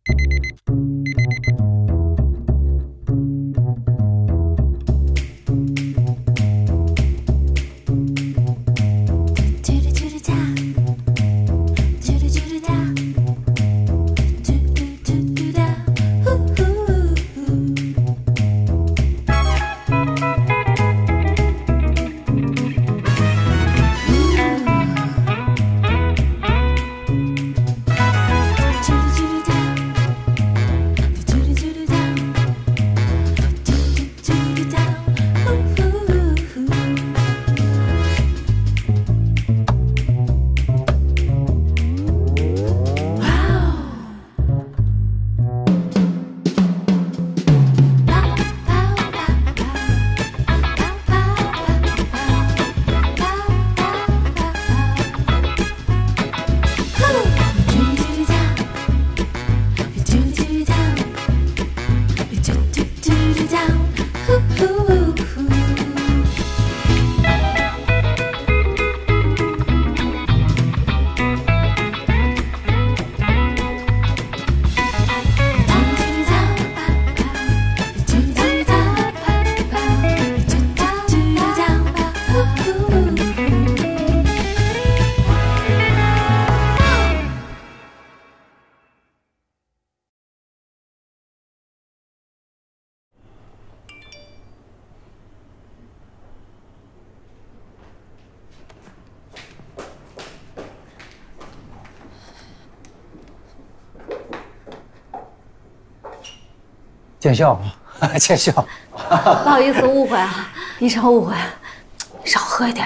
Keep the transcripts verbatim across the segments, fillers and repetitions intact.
见笑啊，见笑。 不好意思，误会啊，一场误会，少喝一点。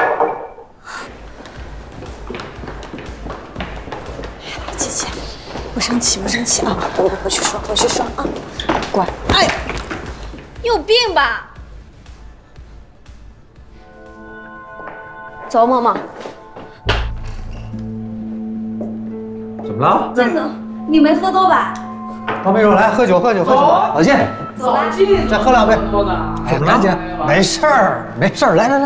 姐姐，不生气，不生气啊！我我去说，我去说啊，乖。哎，你有病吧？走，萌萌。 怎么了？ 建总，你没喝多吧？ 王秘书，来喝酒，喝酒，喝酒。老金， 走吧， 再喝两杯。怎么了？姐，没事儿，没事儿。来来来，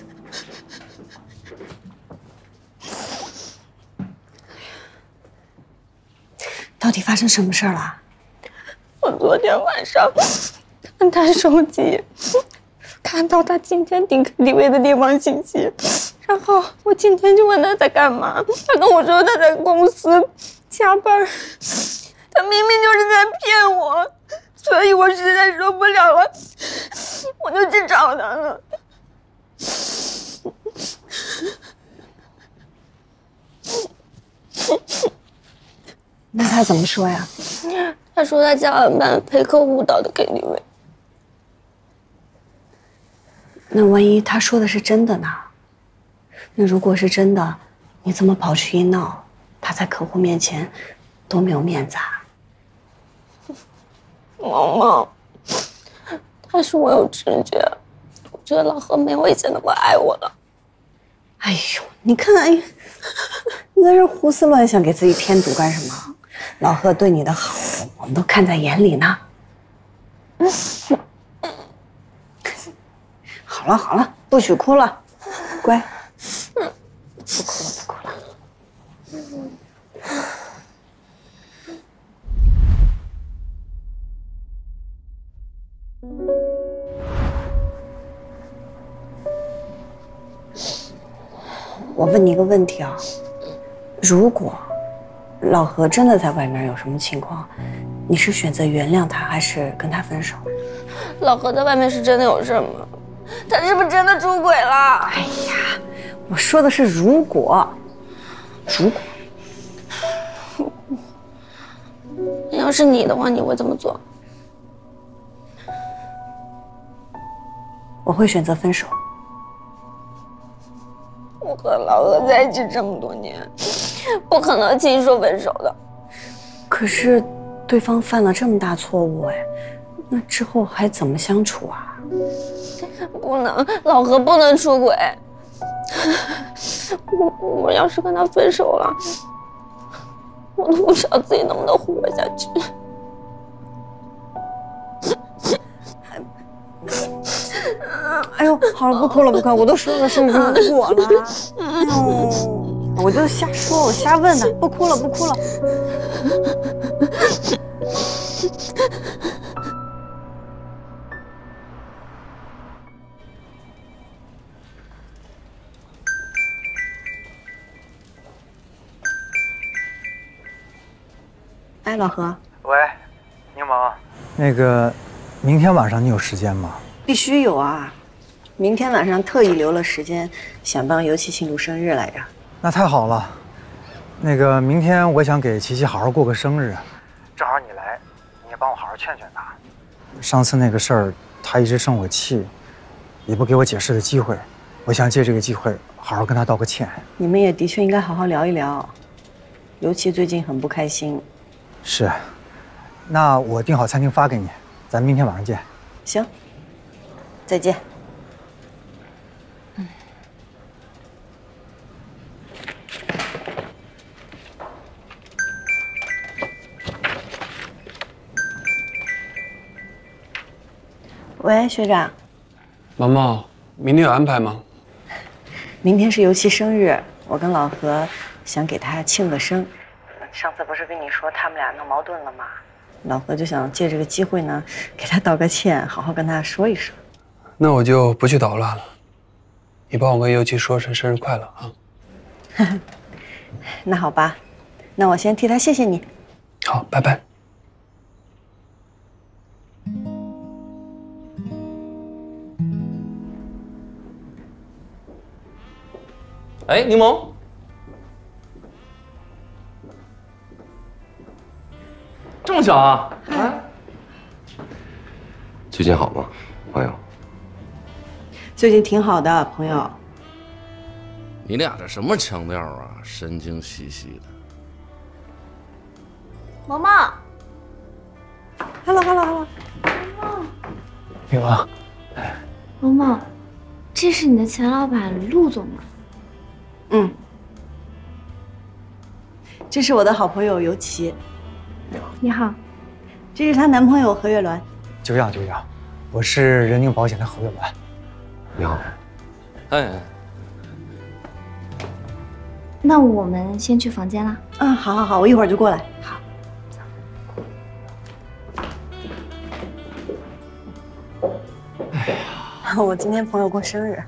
到底发生什么事儿了？ 我昨天晚上看他手机，看到他今天订 K T V 的地方信息，然后我今天就问他在干嘛，他跟我说他在公司加班。 他明明就是在骗我，所以我实在受不了了，我就去找他了。 那他怎么说呀？ 他说他加完班陪客户到的 K T V。 那万一他说的是真的呢？那如果是真的，你怎么跑去一闹，他在客户面前多没有面子啊！ 萌萌，他说我有直觉，我觉得老何没我以前那么爱我了。 哎呦，你看，哎，你在这胡思乱想，给自己添堵干什么？老何对你的好，我们都看在眼里呢。好了好了，不许哭了，乖，不哭了不哭了。我问你一个问题啊，如果老何真的在外面有什么情况，你是选择原谅他，还是跟他分手？ 老何在外面是真的有事吗？他是不是真的出轨了？ 哎呀，我说的是如果，如果， 要是你的话，你会怎么做？ 我会选择分手。 我和老何在一起这么多年，不可能轻易说分手的。 可是，对方犯了这么大错误，哎，那之后还怎么相处啊？ 不能，老何不能出轨。我我要是跟他分手了，我都不知道自己能不能活下去。 哎呦，好了，不哭了，不哭了，我都说的是如果了。哎呦，我就瞎说，我瞎问的，不哭了，不哭了。 哎，老何。 喂，柠檬。那个，明天晚上你有时间吗？ 必须有啊！明天晚上特意留了时间，想帮尤其庆祝生日来着。 那太好了。那个，明天我想给琪琪好好过个生日，正好你来，你也帮我好好劝劝她。上次那个事儿，她一直生我气，也不给我解释的机会。我想借这个机会好好跟她道个歉。 你们也的确应该好好聊一聊，尤其最近很不开心。 是，那我订好餐厅发给你，咱们明天晚上见。 行，再见。嗯。喂，学长。 毛毛，明天有安排吗？ 明天是尤其生日，我跟老何想给他庆个生。上次不是跟你说他们俩闹矛盾了吗？老何就想借这个机会呢，给他道个歉，好好跟他说一说。 那我就不去捣乱了，你帮我跟尤其说声生日快乐啊。 那好吧，那我先替他谢谢你。 好，拜拜。 哎，柠檬。这么巧啊！啊， 最近好吗，朋友？ 最近挺好的，朋友。 你俩这什么腔调啊？神经兮兮的。 毛毛 ，Hello，Hello，Hello。 女王， 毛毛，这是你的前老板陆总吗？ 嗯。这是我的好朋友尤其。 你好， 这是她男朋友何月鸾。 久仰久仰，我是人宁保险的何月鸾。 你好。 哎， 那我们先去房间啦。 嗯，好，好，好，我一会儿就过来。 好。 哎呀，我今天朋友过生日。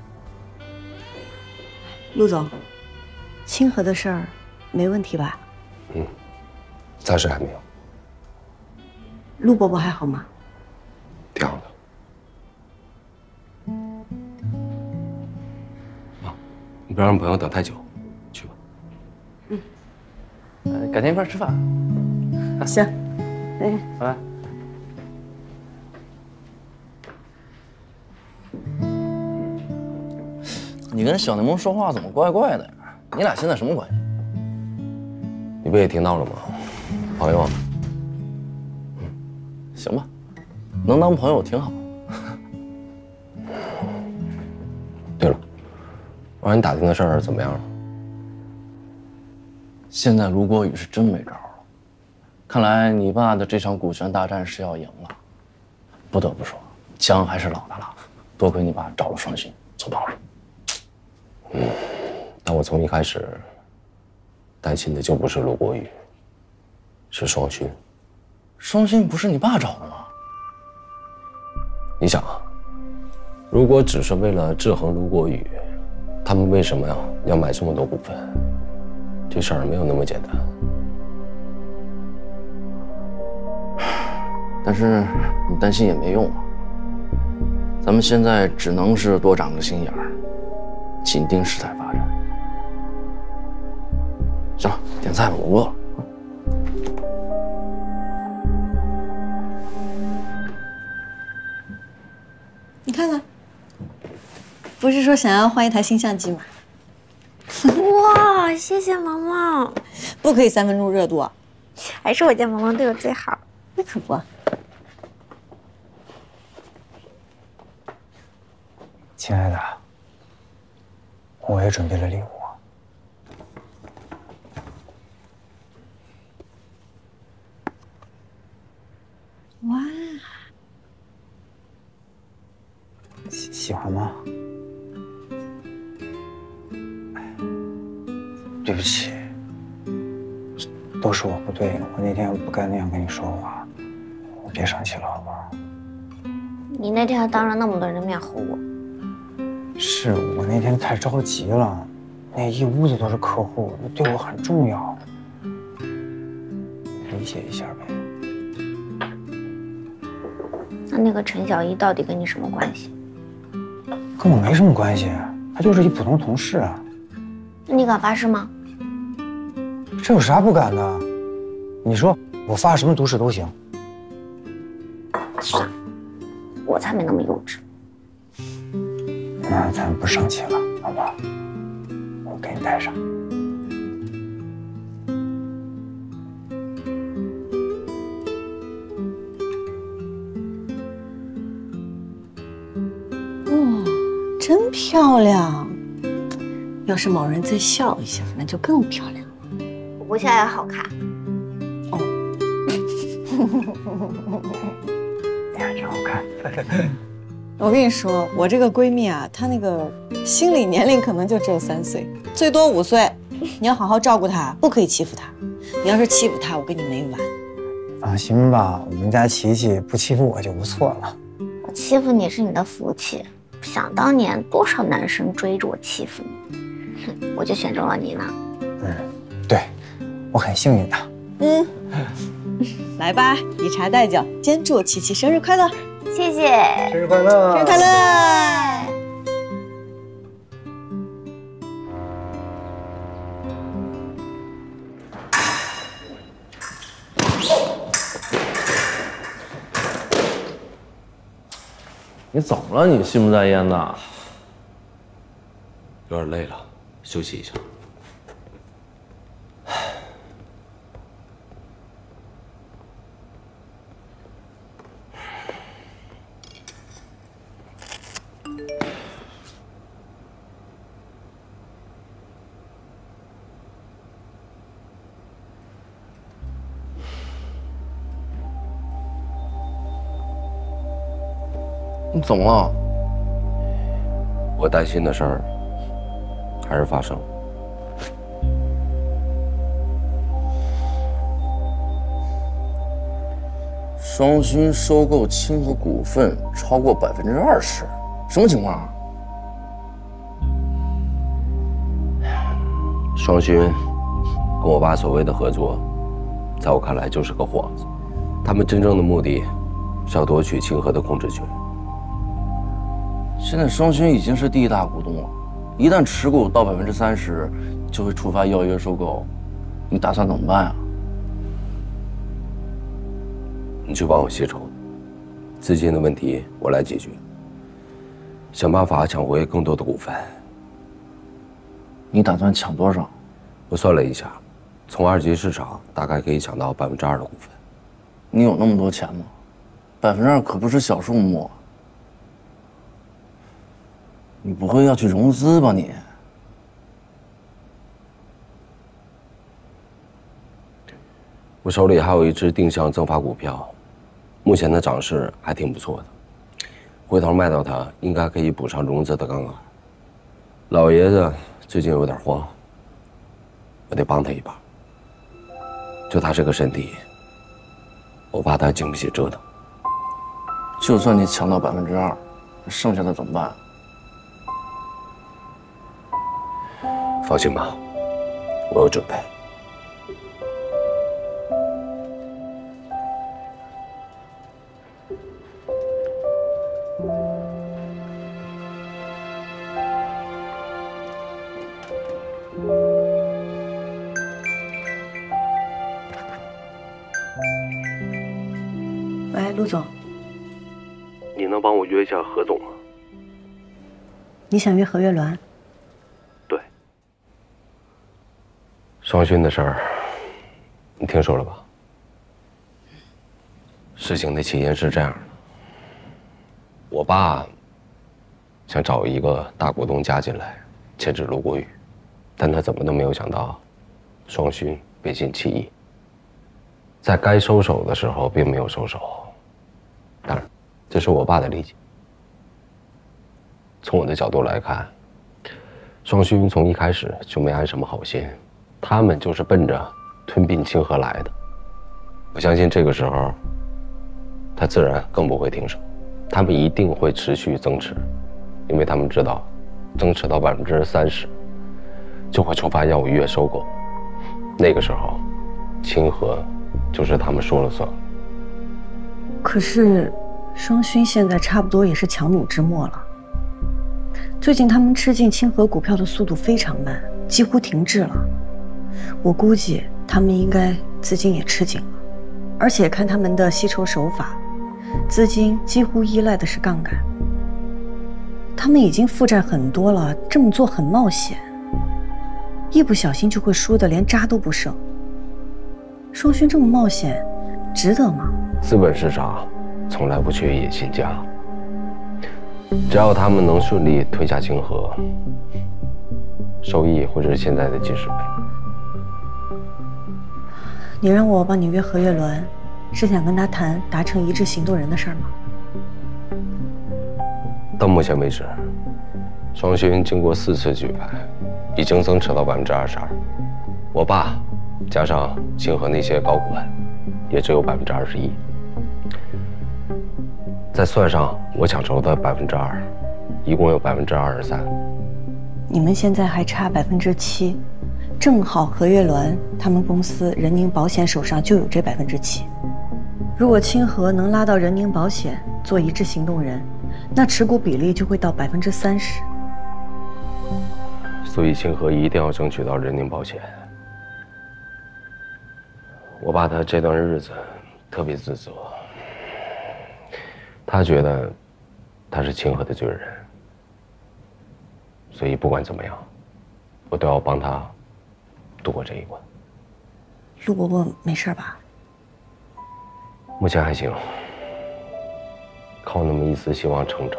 陆总，清河的事儿没问题吧？ 嗯，暂时还没有。 陆伯伯还好吗？ 挺好的。啊，你不要让朋友等太久，去吧。 嗯。 呃，改天一块吃饭。 行。哎， 拜拜。你跟小柠檬说话怎么怪怪的呀？你俩现在什么关系？ 你不也听到了吗？朋友啊。 行吧，能当朋友挺好。 对了，我让你打听的事儿怎么样了？ 现在卢国宇是真没招了，看来你爸的这场股权大战是要赢了。不得不说，姜还是老的辣，多亏你爸找了双勋做帮手。 嗯，但我从一开始担心的就不是卢国宇，是双勋。 双勋不是你爸找的吗？ 你想啊，如果只是为了制衡卢国宇，他们为什么呀要买这么多股份？这事儿没有那么简单。 但是你担心也没用啊。咱们现在只能是多长个心眼儿，紧盯事态发展。行了，点菜吧，我饿了。 你看看，不是说想要换一台新相机吗？ 哇，谢谢毛毛， 不可以三分钟热度啊！ 还是我家毛毛对我最好。 那可不。 亲爱的，我也准备了礼物。 哇， 喜喜欢吗？对不起，都是我不对，我那天不该那样跟你说话。 别生气了，好不好？ 你那天还当着那么多人的面吼我。 是我那天太着急了，那一屋子都是客户，对我很重要，理解一下呗。 那那个陈小艺到底跟你什么关系？ 跟我没什么关系，他就是一普通同事啊。 那你敢发誓吗？ 这有啥不敢的？你说我发什么毒誓都行。 算了，我才没那么幼稚。 那咱不生气了，好不好？我给你带上。 哇，真漂亮！要是某人再笑一下，那就更漂亮了。 我笑也好看。 哦， 你还真好看。 我跟你说，我这个闺蜜啊，她那个心理年龄可能就只有三岁，最多五岁。你要好好照顾她，不可以欺负她。你要是欺负她，我跟你没完。 放心吧，我们家琪琪不欺负我就不错了。 我欺负你是你的福气，想当年多少男生追着我欺负你，哼，我就选中了你呢。 嗯，对，我很幸运的。 嗯，来吧，以茶代酒，今天祝琪琪生日快乐！ 谢谢， 生日快乐！ 生日快乐！ 你怎么了？你心不在焉的？ 有点累了，休息一下。你怎么了？ 我担心的事儿还是发生了。 双勋收购清河股份超过百分之二十，什么情况啊？ 双勋跟我爸所谓的合作，在我看来就是个幌子。他们真正的目的是要夺取清河的控制权。 现在双勋已经是第一大股东了，一旦持股到百分之三十，就会触发要约收购。你打算怎么办啊？ 你去帮我协筹，资金的问题我来解决，想办法抢回更多的股份。 你打算抢多少？ 我算了一下，从二级市场大概可以抢到百分之二的股份。 你有那么多钱吗？百分之二可不是小数目。你不会要去融资吧你？ 我手里还有一只定向增发股票，目前的涨势还挺不错的，回头卖掉它应该可以补上融资的杠杆。老爷子最近有点慌，我得帮他一把。就他这个身体，我怕他经不起折腾。 就算你抢到百分之二，剩下的怎么办？ 放心吧，我有准备。 喂，陆总， 你能帮我约一下何总吗？ 你想约何月鸾？ 对。双勋的事儿，你听说了吧？事情的起因是这样的，我爸想找一个大股东加进来，牵制陆国宇，但他怎么都没有想到，双勋背信弃义，在该收手的时候并没有收手。当然，这是我爸的理解。从我的角度来看，双勋从一开始就没安什么好心，他们就是奔着吞并清河来的。我相信这个时候， 他自然更不会停手，他们一定会持续增持，因为他们知道，增持到百分之三十，就会触发药物月收购，那个时候，清河就是他们说了算。 可是，双勋现在差不多也是强弩之末了。最近他们吃进清河股票的速度非常慢，几乎停滞了。我估计他们应该资金也吃紧了，而且看他们的吸筹手法，资金几乎依赖的是杠杆。他们已经负债很多了，这么做很冒险，一不小心就会输得连渣都不剩。双勋这么冒险，值得吗？ 资本市场从来不缺野心家，只要他们能顺利推下清河，收益会是现在的几十倍。 你让我帮你约何月伦，是想跟他谈达成一致行动人的事儿吗？ 到目前为止，双勋经过四次举牌，已经增持到百分之二十二。我爸加上清河那些高管，也只有百分之二十一。再算上我抢筹的百分之二，一共有百分之二十三。 你们现在还差百分之七，正好何月伦他们公司人宁保险手上就有这百分之七。如果清河能拉到人宁保险做一致行动人，那持股比例就会到百分之三十。 所以清河一定要争取到人宁保险。我爸他这段日子特别自责，他觉得他是清河的罪人，所以不管怎么样，我都要帮他度过这一关。 陆伯伯没事吧？ 目前还行，靠那么一丝希望撑着。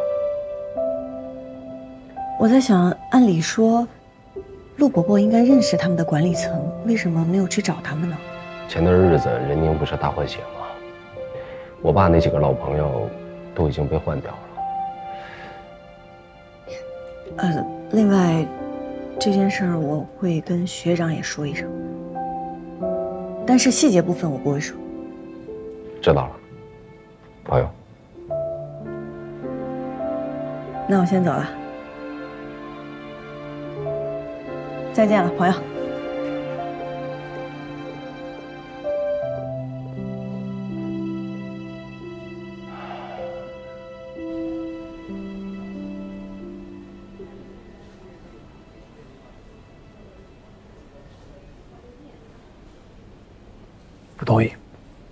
我在想，按理说，陆伯伯应该认识他们的管理层，为什么没有去找他们呢？ 前段日子人宁不是大换血吗？我爸那几个老朋友都已经被换掉了。 呃，另外，这件事儿我会跟学长也说一声，但是细节部分我不会说。 知道了，朋友。 那我先走了，再见了，朋友。 不同意。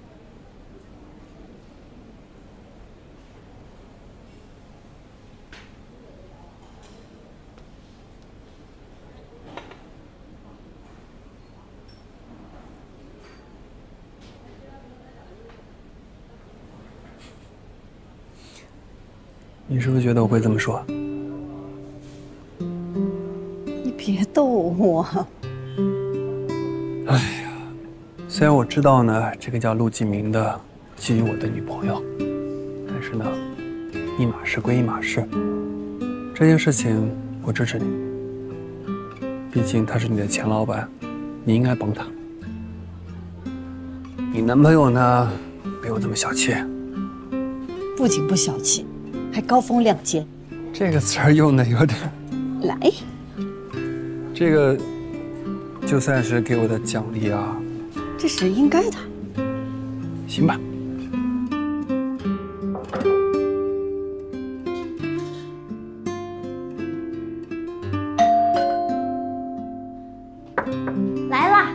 你是不是觉得我会这么说？ 你别逗我。 哎呀，虽然我知道呢，这个叫陆继明的基于我的女朋友，但是呢，一码事归一码事。这件事情我支持你，毕竟他是你的前老板，你应该帮他。你男朋友呢，没有这么小气。 不仅不小气，还高风亮节。 这个词儿用的有点…… 来， 这个就算是给我的奖励啊。 这是应该的。 行吧。 来啦！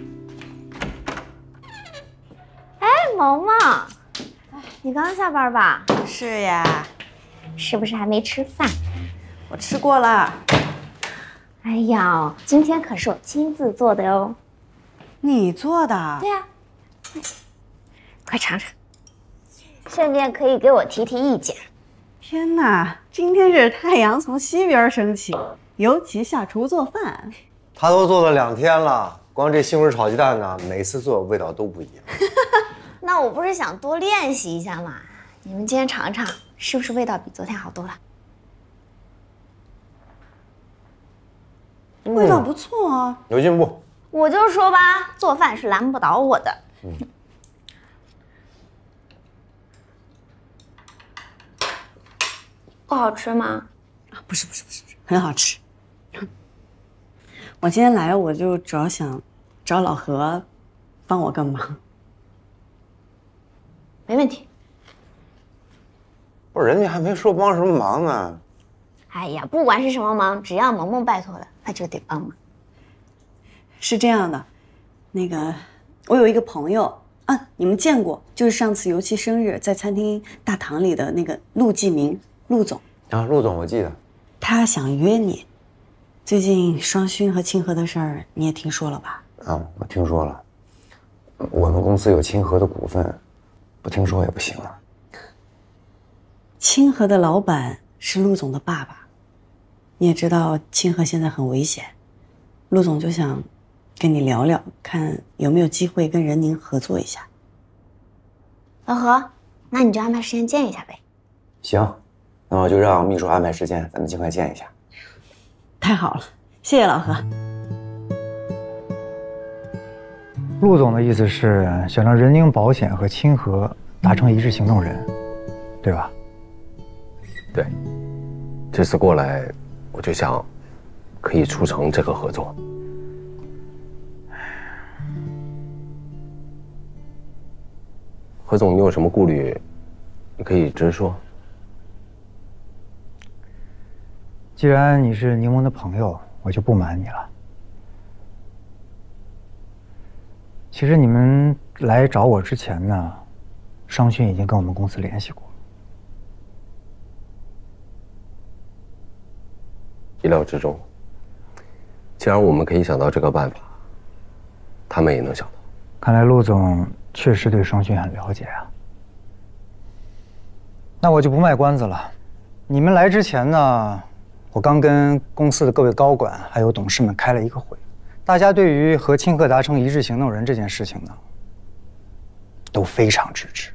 哎，萌萌，你刚下班吧？ 是呀， 是不是还没吃饭？ 我吃过了。 哎呀，今天可是我亲自做的哟。 你做的？ 对呀、啊，快尝尝，顺便可以给我提提意见。 天哪，今天是太阳从西边升起，尤其下厨做饭。 他都做了两天了，光这西红柿炒鸡蛋呢，每次做味道都不一样。 那我不是想多练习一下嘛？你们今天尝尝，是不是味道比昨天好多了？ 嗯、味道不错啊， 有进步。 我就说吧，做饭是难不倒我的。嗯， 不好吃吗？ 啊，不是不是不是不是，很好吃。我今天来，我就主要想找老何帮我个忙。 没问题。 不是，人家还没说帮什么忙呢。 哎呀，不管是什么忙，只要萌萌拜托了，那就得帮忙。 是这样的，那个我有一个朋友啊，你们见过，就是上次尤其生日在餐厅大堂里的那个陆继明，陆总。 啊，陆总，我记得。 他想约你。最近双勋和清河的事儿你也听说了吧？ 啊，我听说了。我们公司有清河的股份，不听说也不行了。 清河的老板是陆总的爸爸，你也知道清河现在很危险，陆总就想跟你聊聊，看有没有机会跟任宁合作一下。 老何，那你就安排时间见一下呗。 行，那我就让秘书安排时间，咱们尽快见一下。 太好了，谢谢老何。 陆总的意思是想让任宁保险和清河达成一致行动人，对吧？ 对，这次过来，我就想可以促成这个合作。何总，你有什么顾虑，你可以直说。 既然你是柠檬的朋友，我就不瞒你了。其实你们来找我之前呢，商勋已经跟我们公司联系过。 意料之中。既然我们可以想到这个办法，他们也能想到。 看来陆总确实对双勋很了解啊。那我就不卖关子了。你们来之前呢，我刚跟公司的各位高管还有董事们开了一个会，大家对于和清河达成一致行动人这件事情呢，都非常支持。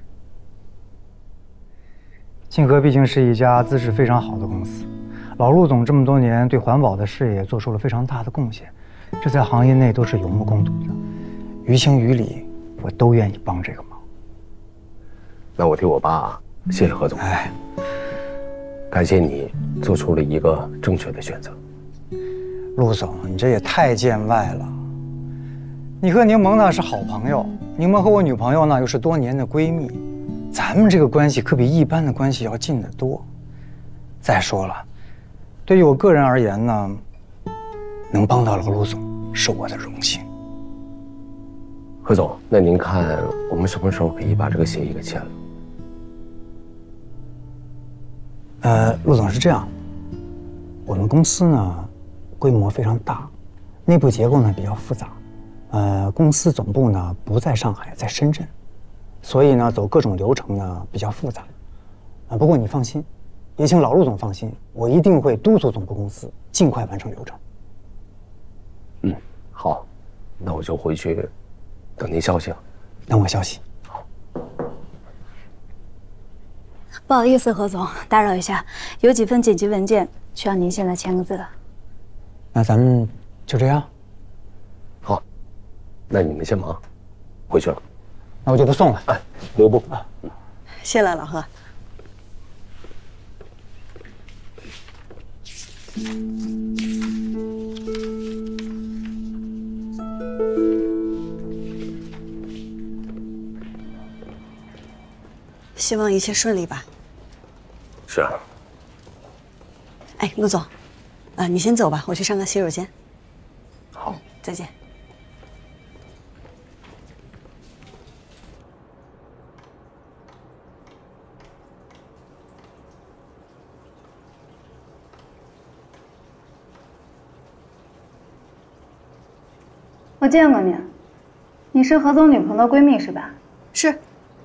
清河毕竟是一家资质非常好的公司，老陆总这么多年对环保的事业做出了非常大的贡献，这在行业内都是有目共睹的。于情于理，我都愿意帮这个忙。 那我替我爸谢谢何总。 哎， 感谢你做出了一个正确的选择。 陆总，你这也太见外了。你和柠檬呢是好朋友，柠檬和我女朋友呢又是多年的闺蜜，咱们这个关系可比一般的关系要近得多。再说了，对于我个人而言呢，能帮到老陆总是我的荣幸。 何总，那您看我们什么时候可以把这个协议给签了？ 呃，陆总是这样，我们公司呢规模非常大，内部结构呢比较复杂，呃，公司总部呢不在上海，在深圳，所以呢走各种流程呢比较复杂。啊，不过你放心，也请老陆总放心，我一定会督促总部公司尽快完成流程。 嗯，好，那我就回去等您消息了。 等我消息。 不好意思，何总，打扰一下，有几份紧急文件需要您现在签个字。 那咱们就这样。 好，那你们先忙，回去了。 那我就不送了。 哎，留步啊。 谢了，老何。希望一切顺利吧。 是啊。 哎，陆总，啊，你先走吧，我去上个洗手间。 好， 再见。 我见过你，你是何总女朋友的闺蜜是吧？ 是。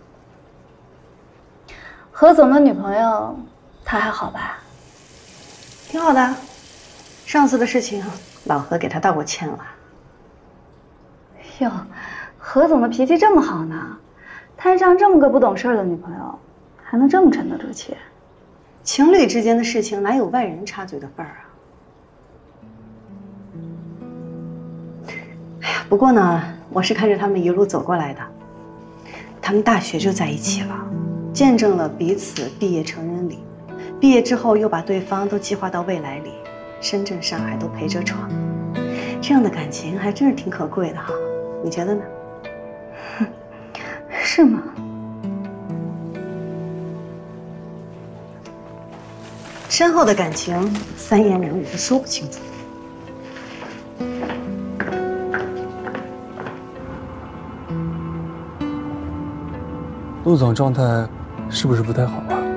何总的女朋友，她还好吧？ 挺好的，上次的事情，老何给他道过歉了。 哟，何总的脾气这么好呢？摊上这么个不懂事的女朋友，还能这么沉得住气？ 情侣之间的事情哪有外人插嘴的份儿啊？哎呀，不过呢，我是看着他们一路走过来的，他们大学就在一起了，见证了彼此毕业成人礼。 毕业之后又把对方都计划到未来里，深圳、上海都陪着闯，这样的感情还真是挺可贵的哈，你觉得呢？ 是吗？ 深厚的感情，三言两语都说不清楚。 陆总状态是不是不太好啊？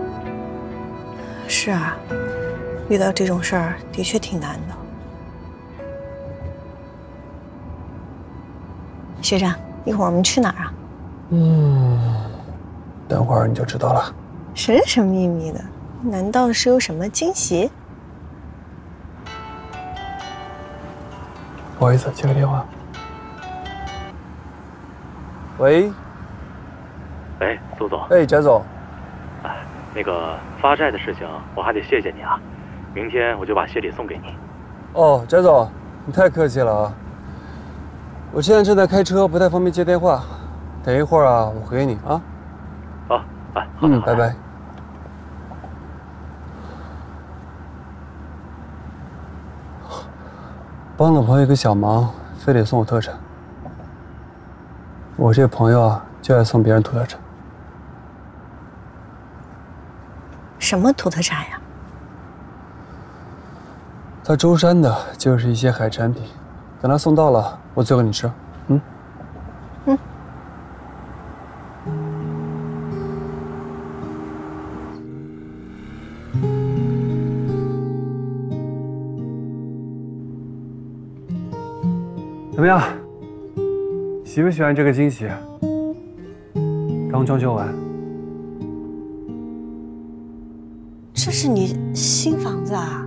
是啊，遇到这种事儿的确挺难的。学长，一会儿我们去哪儿啊？ 嗯，等会儿你就知道了。 神神秘秘的，难道是有什么惊喜？ 不好意思，接个电话。喂。 喂，苏总。 哎，翟总。 哎，那个发债的事情，我还得谢谢你啊。明天我就把谢礼送给你。 哦，翟总，你太客气了啊。我现在正在开车，不太方便接电话。等一会儿啊，我回给你啊。 好，哎，好的， 嗯，拜拜。帮了朋友一个小忙，非得送我特产。我这朋友啊，就爱送别人土特产。 什么土特产呀？ 他舟山的，就是一些海产品。等他送到了，我做给你吃。嗯。 嗯。 怎么样？喜不喜欢这个惊喜？刚装修完。 这是你新房子啊？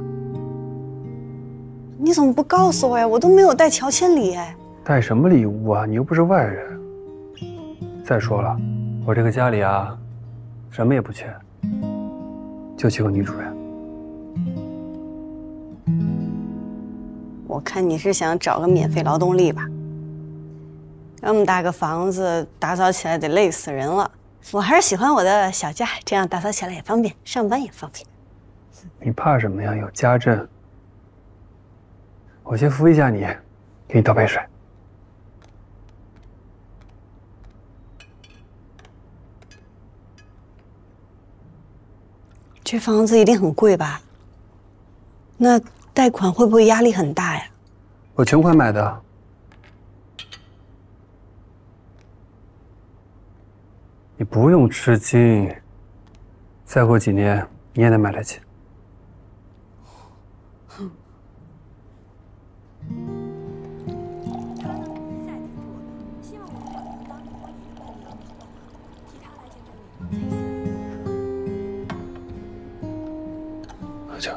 你怎么不告诉我呀？我都没有带乔迁礼哎。 带什么礼物啊？你又不是外人。再说了，我这个家里啊，什么也不缺，就缺个女主人。 我看你是想找个免费劳动力吧？那么大个房子，打扫起来得累死人了。我还是喜欢我的小家，这样打扫起来也方便，上班也方便。 你怕什么呀？有家政。我先扶一下你，给你倒杯水。 这房子一定很贵吧？那贷款会不会压力很大呀？ 我全款买的。你不用吃惊，再过几年你也能买得起。喝酒。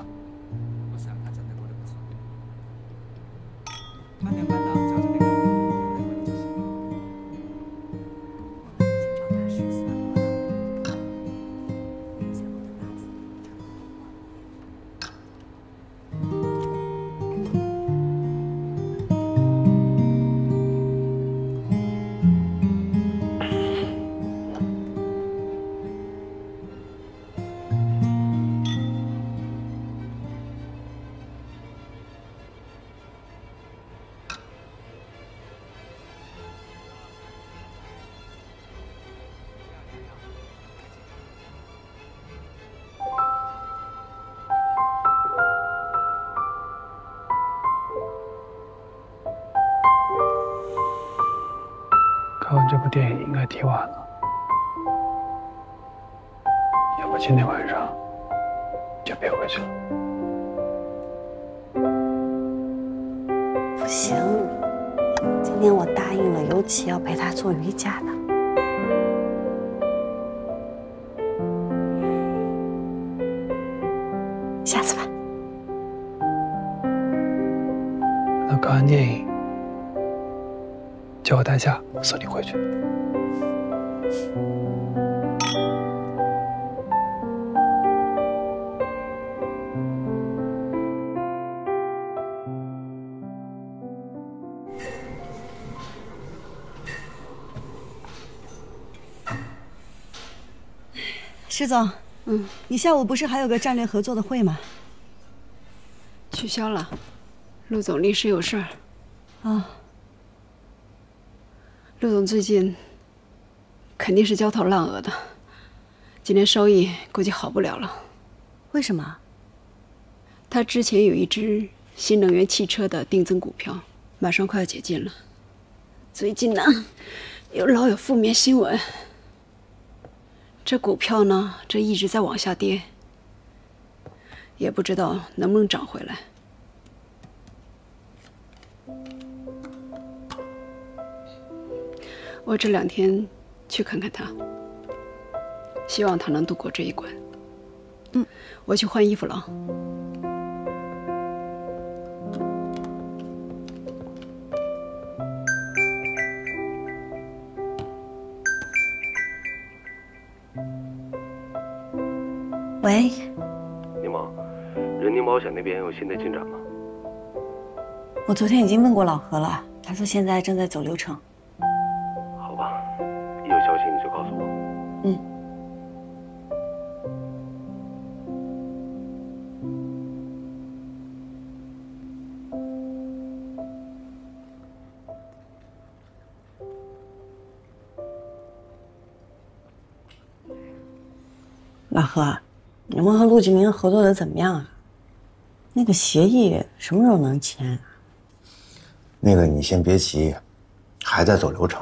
看完这部电影应该挺晚了，要不今天晚上就别回去了。 不行，今天我答应了尤其要陪他做瑜伽的。下次吧。 等看完电影。叫我代驾，我送你回去。 石总， 嗯，你下午不是还有个战略合作的会吗？ 取消了，陆总临时有事儿。 啊。 陆总最近肯定是焦头烂额的，今年收益估计好不了了。 为什么？ 他之前有一只新能源汽车的定增股票，马上快要解禁了。最近呢，又老有负面新闻。这股票呢，这一直在往下跌，也不知道能不能涨回来。我这两天去看看他，希望他能度过这一关。嗯，我去换衣服了。 喂， 柠檬，人宁保险那边有新的进展吗？ 我昨天已经问过老何了，他说现在正在走流程。 好吧，一有消息你就告诉我。 嗯。老何，你们和陆继明合作的怎么样啊？那个协议什么时候能签？ 那个你先别急，还在走流程。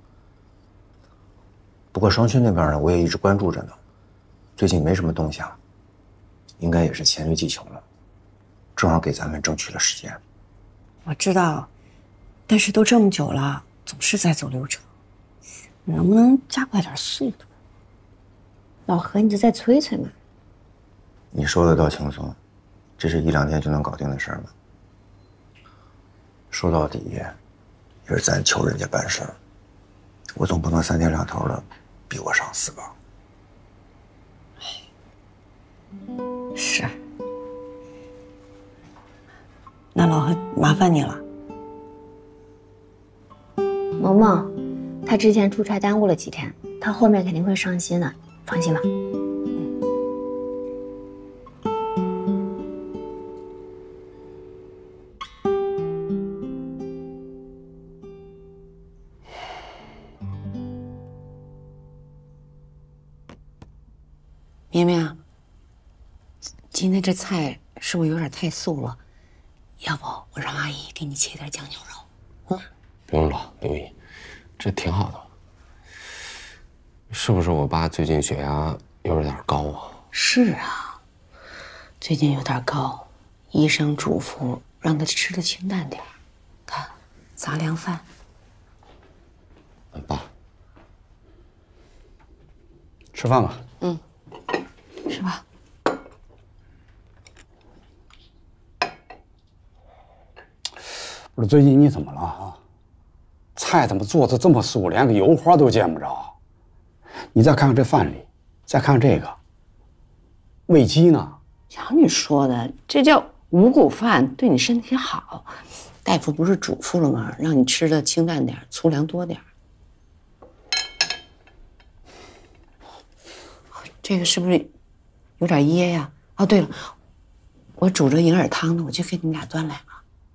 不过双勋那边呢，我也一直关注着呢，最近没什么动向，应该也是黔驴技穷了，正好给咱们争取了时间。 我知道，但是都这么久了，总是在走流程，你能不能加快点速度？ 老何，你就再催催嘛。 你说的倒轻松，这是一两天就能搞定的事儿吗？说到底，也是咱求人家办事儿，我总不能三天两头的逼我上司吧？ 是。那老何，麻烦你了。 萌萌，他之前出差耽误了几天，他后面肯定会上心的，放心吧。 绵绵，今天这菜是不是有点太素了？要不我让阿姨给你切点酱牛肉？嗯， 不用了，刘姨，这挺好的。是不是我爸最近血压有点高啊？ 是啊，最近有点高，医生嘱咐让他吃的清淡点，看杂粮饭。 爸， 吃饭吧。 嗯。是吧？ 不是最近你怎么了啊？菜怎么做的这么素，连个油花都见不着？你再看看这饭里，再看看这个，喂鸡呢？ 瞧你说的，这叫五谷饭，对你身体好。大夫不是嘱咐了吗？让你吃的清淡点，粗粮多点。这个是不是有点噎呀？哦，对了，我煮着银耳汤呢，我去给你们俩端来啊。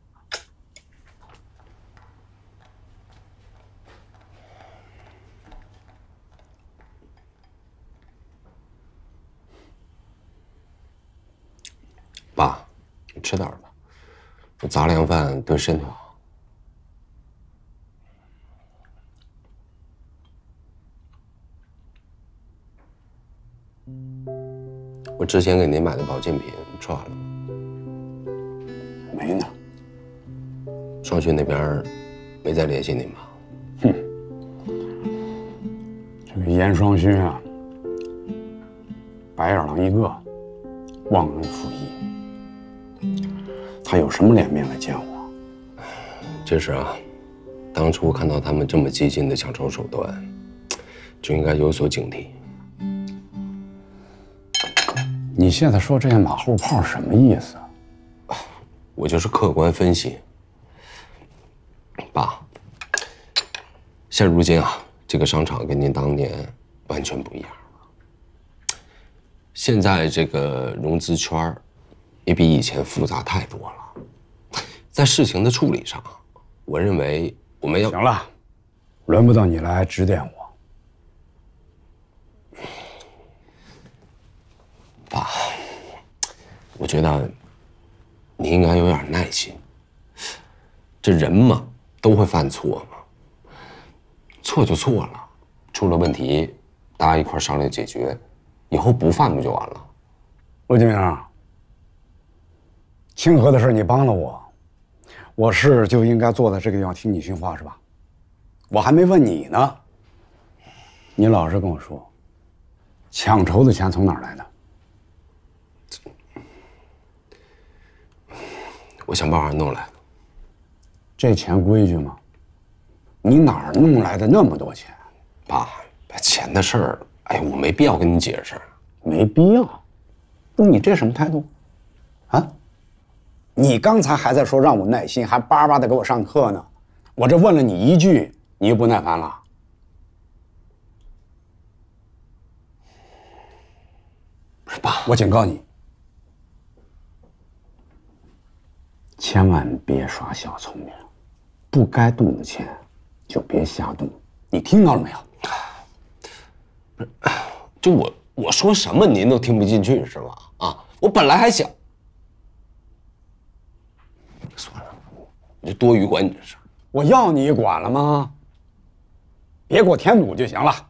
爸，你吃点吧，这杂粮饭对身体好。我之前给您买的保健品吃完了吗？ 没呢。 双勋那边没再联系您吧？ 哼，这个严双勋啊，白眼狼一个，忘恩负义。他有什么脸面来见我？ 其实啊，当初看到他们这么激进的抢筹手段，就应该有所警惕。 你现在说这些马后炮什么意思啊？ 我就是客观分析。爸，现如今啊，这个商场跟您当年完全不一样了。 现在这个融资圈也比以前复杂太多了，在事情的处理上，我认为我们要行了，轮不到你来指点我。 爸，我觉得你应该有点耐心。这人嘛，都会犯错嘛，错就错了，出了问题，大家一块商量解决，以后不犯不就完了？ 陆金明，清河的事你帮了我，我是就应该坐在这个地方听你训话是吧？我还没问你呢，你老实跟我说，抢筹的钱从哪儿来的？ 我想办法弄来的。 这钱规矩吗？你哪儿弄来的那么多钱？ 爸，钱的事儿，哎，我没必要跟你解释。 没必要？不是你这什么态度？啊？你刚才还在说让我耐心，还巴巴的给我上课呢。我这问了你一句，你就不耐烦了？ 不是爸， 我警告你，千万别耍小聪明，不该动的钱就别瞎动，你听到了没有？ 不是，就我我说什么您都听不进去是吧？啊，我本来还想，算了，你就多余管你这事儿。 我要你管了吗？别给我添堵就行了。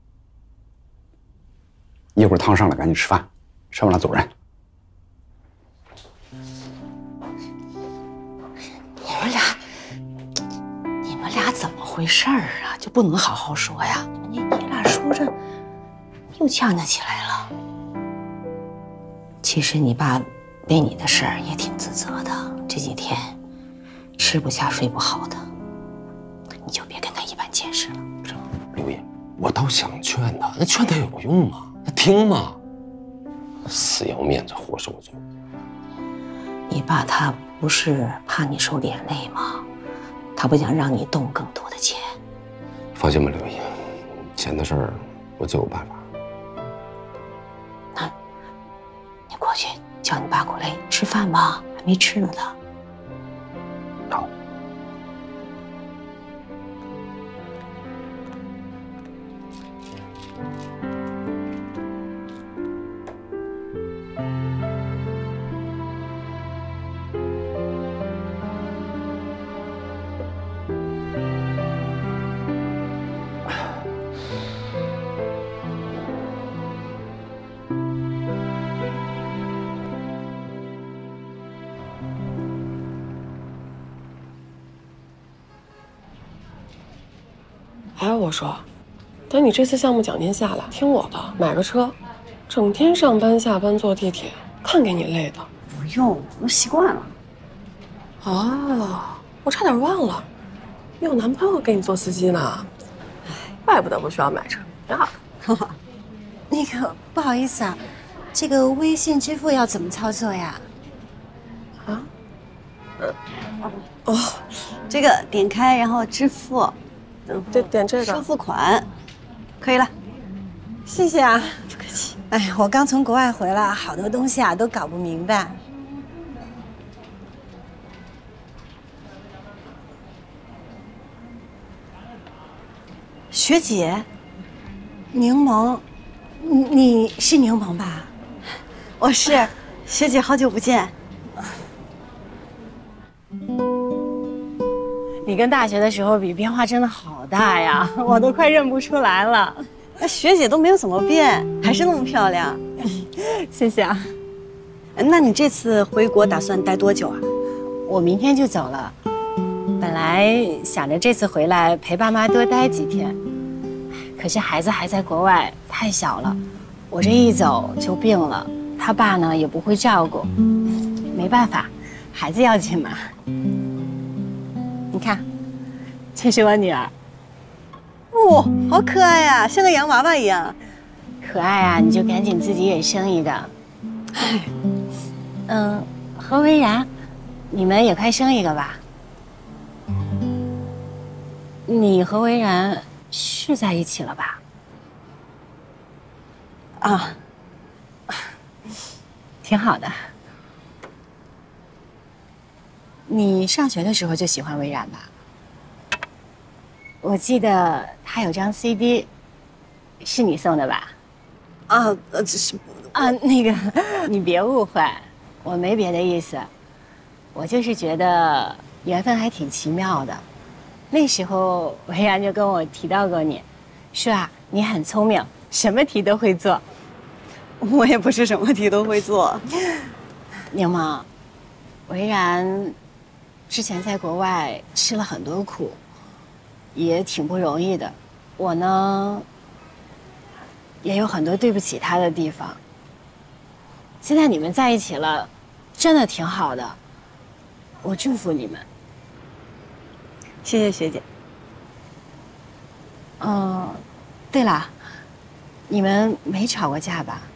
一会儿汤上来，赶紧吃饭，吃完了走人。 你们俩，你们俩怎么回事儿啊？就不能好好说呀？你你俩说着，又呛呛起来了。其实你爸为你的事儿也挺自责的，这几天吃不下睡不好的，你就别跟他一般见识了。 刘烨，我倒想劝他，那劝他有用吗？他听吗？死要面子活受罪。 你爸他不是怕你受连累吗？他不想让你动更多的钱。 放心吧，刘烨，钱的事儿我自有办法。 那，你过去叫你爸过来吃饭吧，还没吃呢他。 好。 哎，我说，等你这次项目奖金下来，听我的，买个车，整天上班下班坐地铁，看给你累的。 不用，我都习惯了。 哦，我差点忘了，你有男朋友给你做司机呢，怪不得不需要买车。挺好的。 那个不好意思啊，这个微信支付要怎么操作呀？ 啊？ 呃，哦，这个点开然后支付。 点点这个收付款，可以了， 谢谢啊，不客气。哎，我刚从国外回来，好多东西啊都搞不明白。学姐，柠檬，你是柠檬吧？ 我是，学姐，好久不见。 你跟大学的时候比，变化真的好大呀，我都快认不出来了。 那学姐都没有怎么变，还是那么漂亮。 谢谢啊。 那你这次回国打算待多久啊？ 我明天就走了。本来想着这次回来陪爸妈多待几天，可是孩子还在国外，太小了，我这一走就病了，他爸呢也不会照顾，没办法，孩子要紧嘛。你看，这是我女儿。 哇、哦，好可爱呀、啊，像个洋娃娃一样。 可爱啊，你就赶紧自己也生一个。嗯，何为然，你们也快生一个吧。你和为然是在一起了吧？ 啊， 挺好的。你上学的时候就喜欢魏然吧？我记得他有张 C D， 是你送的吧？ 啊，呃，这是啊，那个，你别误会，我没别的意思，我就是觉得缘分还挺奇妙的。那时候魏然就跟我提到过你，说啊，你很聪明，什么题都会做。 我也不是什么题都会做。 柠檬，魏然之前在国外吃了很多苦，也挺不容易的。我呢，也有很多对不起他的地方。现在你们在一起了，真的挺好的，我祝福你们。 谢谢学姐。 嗯，对了，你们没吵过架吧？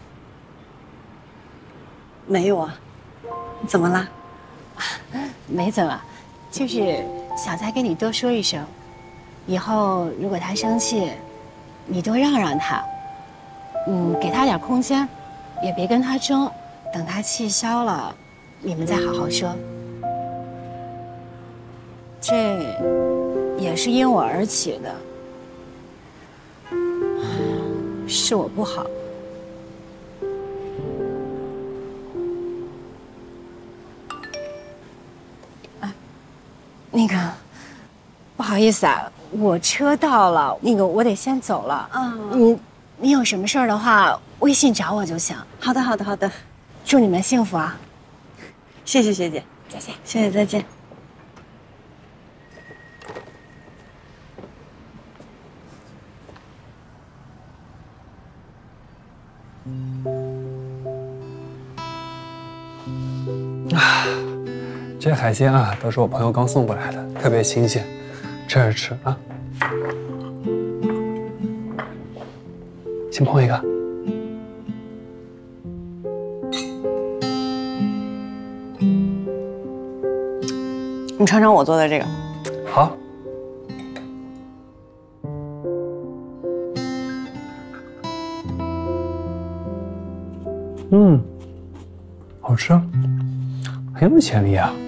没有啊，怎么啦？ 没怎么，就是想再跟你多说一声，以后如果他生气，你多让让他，嗯，给他点空间，也别跟他争，等他气消了，你们再好好说。这也是因我而起的，是我不好。啊，那个，不好意思啊，我车到了，那个我得先走了。啊，你你有什么事儿的话，微信找我就行。 好的，好的，好的。 祝你们幸福啊！ 谢谢学姐， 再见。 学姐再见。 啊，这些海鲜啊，都是我朋友刚送过来的，特别新鲜，吃着吃啊。先碰一个。 你尝尝我做的这个。 好。嗯，好吃，很有潜力啊。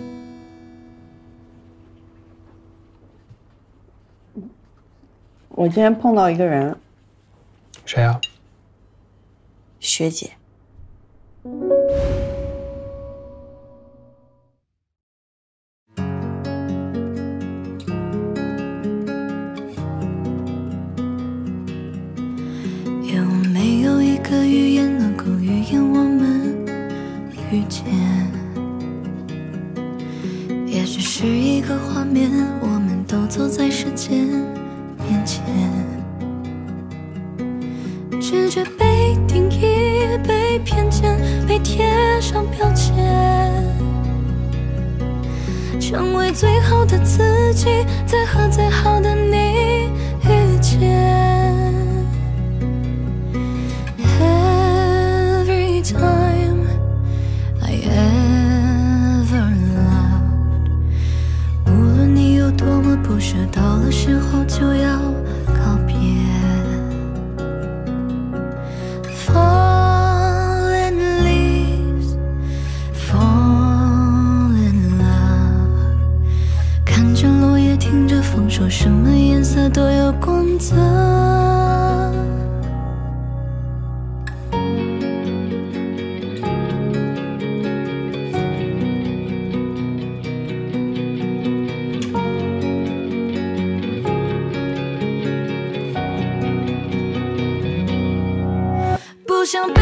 我今天碰到一个人。 谁呀？ 学姐。 有没有一个语言能够预言我们遇见？也许是一个画面，我们都走在时间面前，直觉被定义，被偏见，被贴上标签，成为最好的自己，再和最好的你遇见。Every time I ever loved， 无论你有多么不舍，到了时候就要告别。Fallen leaves fall in love， 看着落叶，听着风，说什么颜色都有光泽。不想被